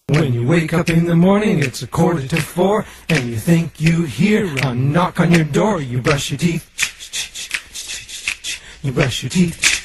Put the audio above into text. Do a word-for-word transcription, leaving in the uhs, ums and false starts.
When you wake up in the morning, it's a quarter to four, and you think you hear a knock on your door. You brush your teeth, you brush your teeth.